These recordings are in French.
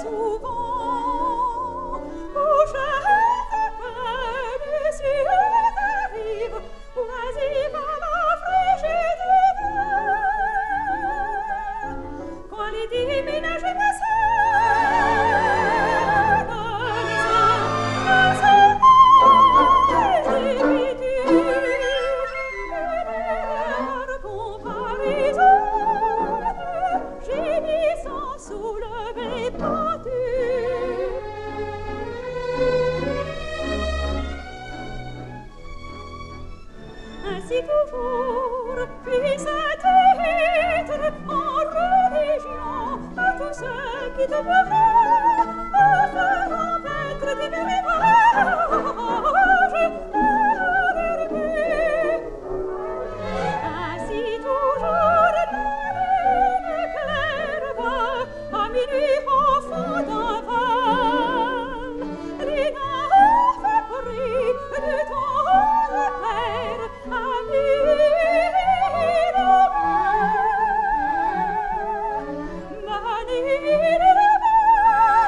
souvent, couché de peine, et si elle arrive, oisive à la frigidité, quand les diminages me ainsi toujours, puisse être en religion à tous ceux qui te plaieraient, à faire paître des rivages et l'herbe. Ainsi toujours, la lune claire va à minuit au fond d'un val. Les nymphes prient de ton père à Milhaud.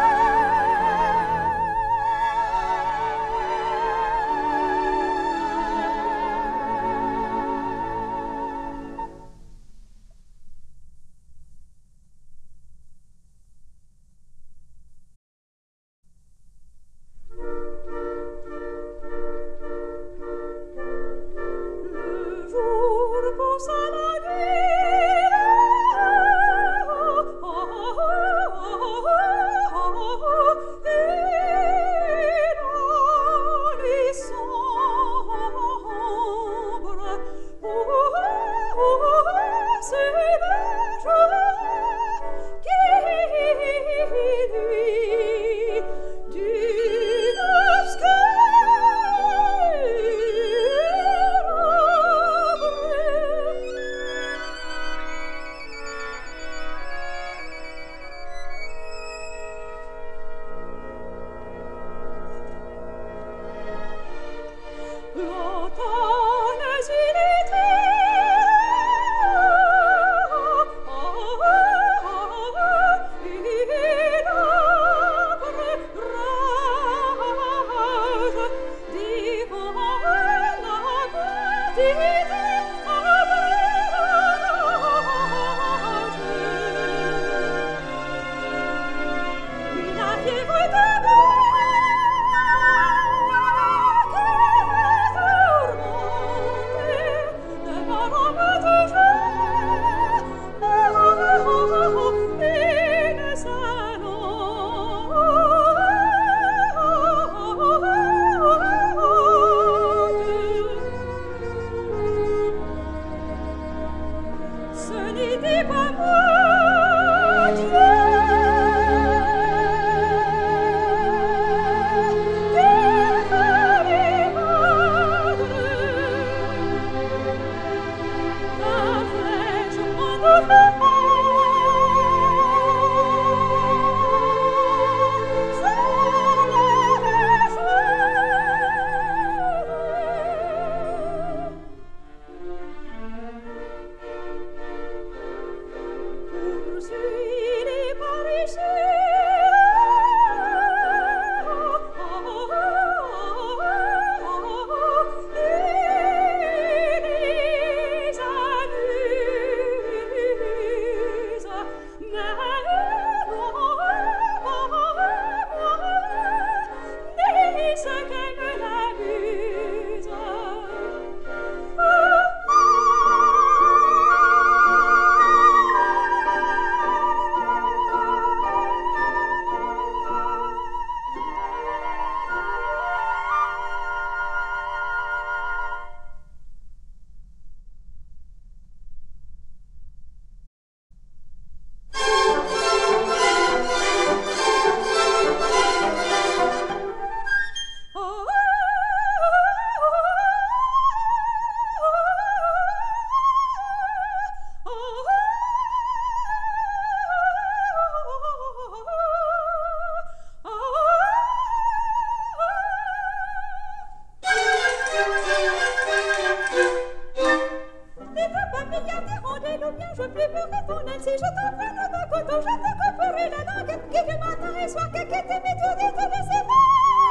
qui que matin et soir qu'inquiète et m'étourdit de ses mains.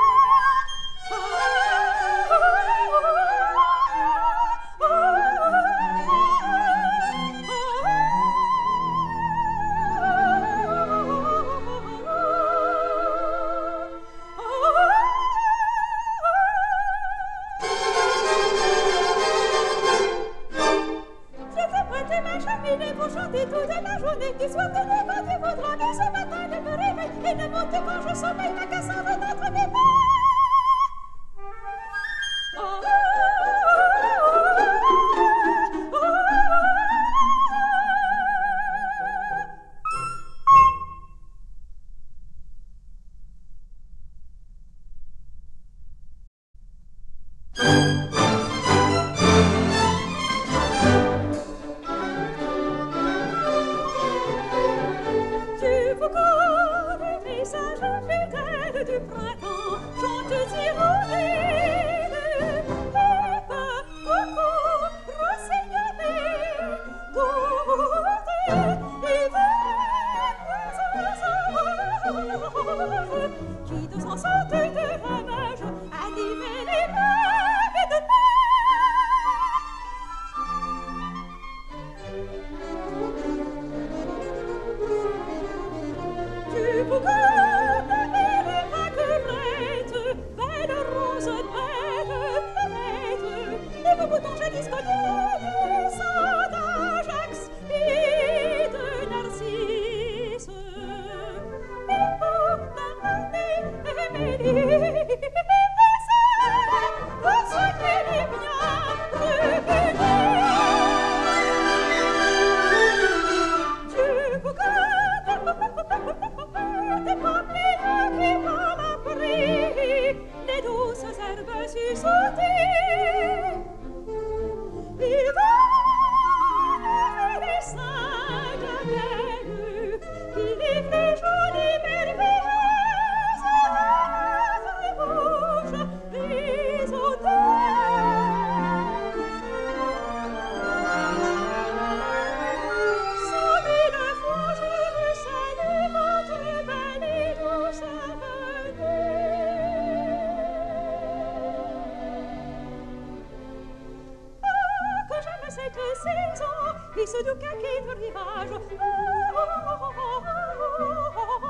Pour chanter toute la journée, du soir de nuit quand tu voudras, mais ce matin ne me réveille et ne monte quand je sommeille, ma Cassandre d'entre mes mains. Et ce doux caquet de rivage.